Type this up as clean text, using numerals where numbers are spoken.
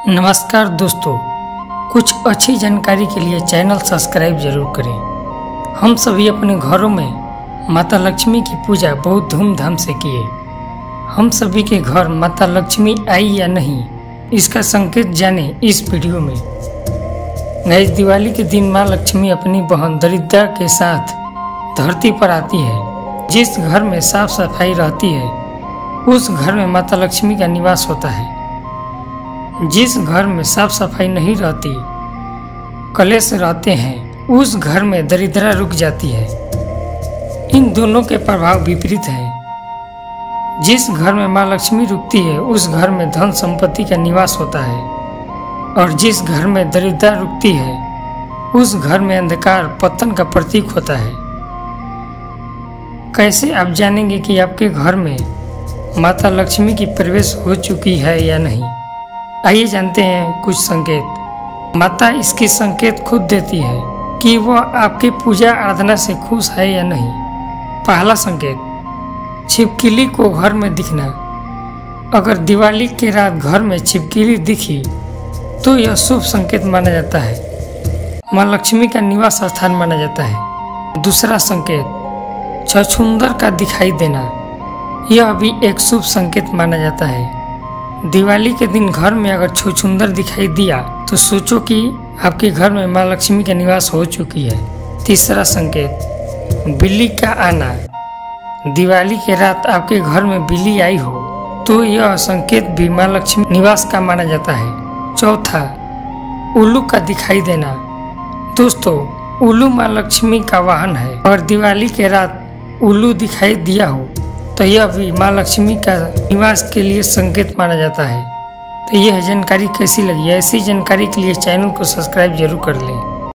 नमस्कार दोस्तों, कुछ अच्छी जानकारी के लिए चैनल सब्सक्राइब जरूर करें। हम सभी अपने घरों में माता लक्ष्मी की पूजा बहुत धूमधाम से किए। हम सभी के घर माता लक्ष्मी आई या नहीं, इसका संकेत जाने इस वीडियो में। गणेश दिवाली के दिन माँ लक्ष्मी अपनी बहन दरिद्रा के साथ धरती पर आती है। जिस घर में साफ सफाई रहती है उस घर में माता लक्ष्मी का निवास होता है। जिस घर में साफ सफाई नहीं रहती, कलेश रहते हैं, उस घर में दरिद्रता रुक जाती है। इन दोनों के प्रभाव विपरीत हैं। जिस घर में माँ लक्ष्मी रुकती है उस घर में धन संपत्ति का निवास होता है, और जिस घर में दरिद्रता रुकती है उस घर में अंधकार पतन का प्रतीक होता है। कैसे आप जानेंगे कि आपके घर में माता लक्ष्मी की प्रवेश हो चुकी है या नहीं? आइए जानते हैं कुछ संकेत। माता इसकी संकेत खुद देती है कि वह आपके पूजा आराधना से खुश है या नहीं। पहला संकेत, छिपकली को घर में दिखना। अगर दिवाली की रात घर में छिपकली दिखी तो यह शुभ संकेत माना जाता है, माँ लक्ष्मी का निवास स्थान माना जाता है। दूसरा संकेत, छछूंदर का दिखाई देना। यह भी एक शुभ संकेत माना जाता है। दिवाली के दिन घर में अगर छछूंदर दिखाई दिया तो सोचो कि आपके घर में माँ लक्ष्मी का निवास हो चुकी है। तीसरा संकेत, बिल्ली का आना। दिवाली के रात आपके घर में बिल्ली आई हो तो यह संकेत भी माँ लक्ष्मी निवास का माना जाता है। चौथा, उल्लू का दिखाई देना। दोस्तों, उल्लू माँ लक्ष्मी का वाहन है, और दिवाली के रात उल्लू दिखाई दिया हो तो यह भी माँ लक्ष्मी का निवास के लिए संकेत माना जाता है। तो यह जानकारी कैसी लगी? ऐसी जानकारी के लिए चैनल को सब्सक्राइब जरूर कर लें।